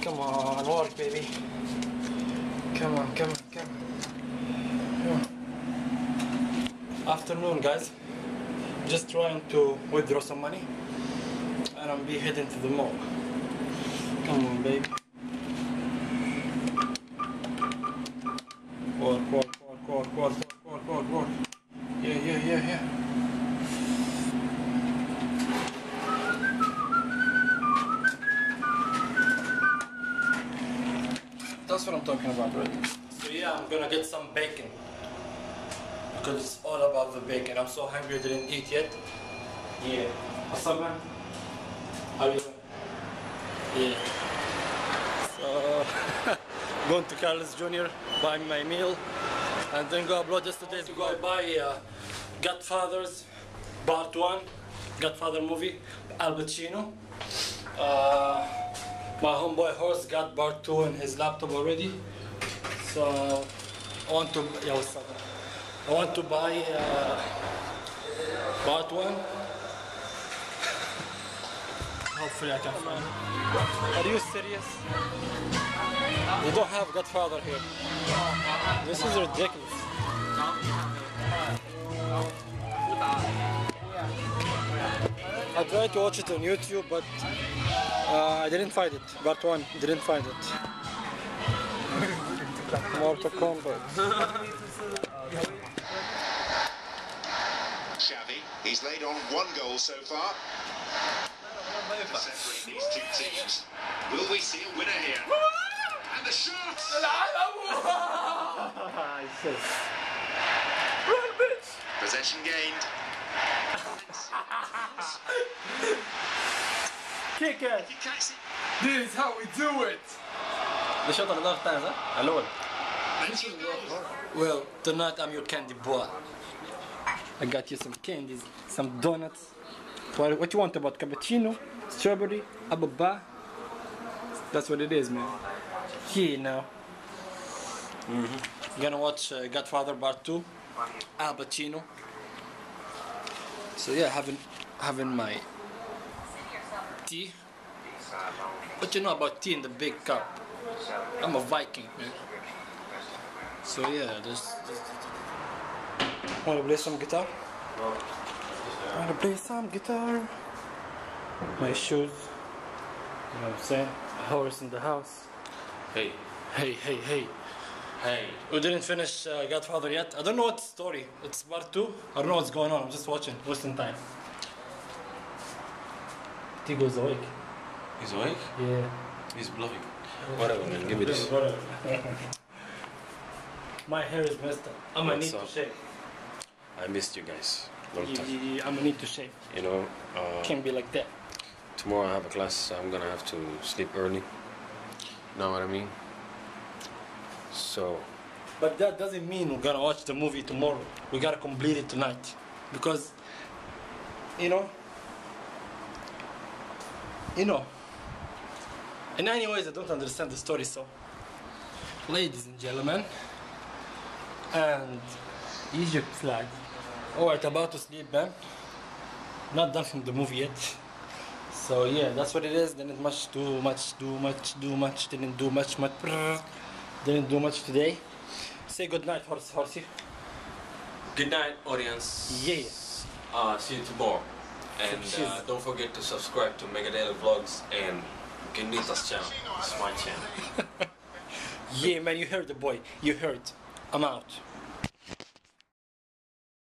Come on, work, baby. Come on, come on, come on. Afternoon, guys. Just trying to withdraw some money, and I'll be heading to the mall. Come on, baby. Work, work, work, work, work, work, work, work. Yeah. That's what I'm talking about, right? So yeah, I'm gonna get some bacon. Because it's all about the bacon. I'm so hungry I didn't eat yet. Yeah. What's up, man? How are you doing? Yeah. So, going to Carlos Jr., buying my meal, and then go upload just today to go buy Godfather's Part 1, Godfather movie, Al Pacino. My homeboy Horse got Part 2 in his laptop already. So, I want to, yeah, what's up? I want to buy Part 1. Hopefully I can find it. Are you serious? They don't have Godfather here. This is ridiculous. I tried to watch it on YouTube, but I didn't find it. Part 1, didn't find it. Mortal Kombat. Xavi, he's laid on 1 goal so far. Separate these two teams. Will we see a winner here? And the shot! Run, bitch! Possession gained. Kick it! You can't see. This is how we do it. الشوط اللي ضغط ثاني صح؟ الأول. And two goals. Well, tonight I'm your candy boy. I got you some candies, some donuts. What you want about cappuccino, strawberry, ababa? That's what it is, man. Here now. Gonna watch Godfather Part 2, Al Pacino. So yeah, having my tea. What you know about tea in the big cup? I'm a Viking, man. So yeah, wanna play some guitar? Wanna play some guitar? My shoes. You know what I'm saying? A horse in the house. Hey. Hey. We didn't finish Godfather yet. I don't know what the story. It's part 2. I don't know what's going on. I'm just watching, wasting time. Tigo's awake. He's awake? Yeah. He's bluffing. Whatever, man. Give me this. My hair is messed up. I'm gonna What's need up? to shave. I missed you guys. Long time. I'm gonna need to shave. You know, Can't be like that. tomorrow I have a class. So I'm gonna have to sleep early. Know what I mean? So, But that doesn't mean we're gonna watch the movie tomorrow. We gotta complete it tonight. Because, you know. In any ways, I don't understand the story, so. Ladies and gentlemen. And Egypt flag. Alright, about to sleep, man. Not done from the movie yet. So yeah, that's what it is. Didn't do much. Didn't do much. Didn't do much today. Say good night, Horsey. Good night, audience. Yeah. See you tomorrow. And Cheers. don't forget to subscribe to Mega Daily Vlogs and Genita's channel. It's my channel. Yeah, man, you heard the boy. You heard. I'm out.